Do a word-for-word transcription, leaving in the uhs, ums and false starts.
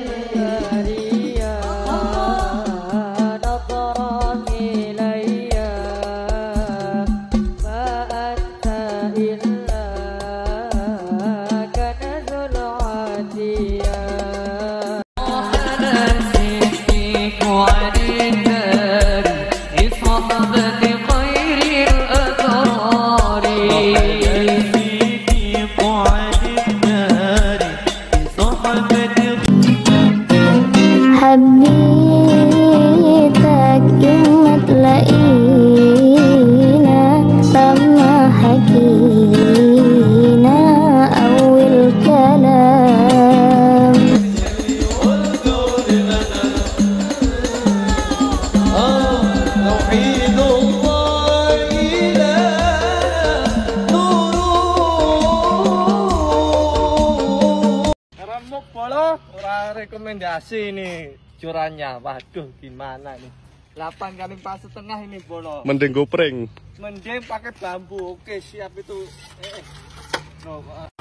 حبيتك يوم تلاقينا لما حكينا أول كلام. توحيد الله إله نور. Remuk bolo, ora rekomendasi nih curannya. Waduh, gimana nih? delapan kali empat setengah ini bolo. Mending gopring. Mending pakai bambu. Oke, siap itu. Eh, eh. No,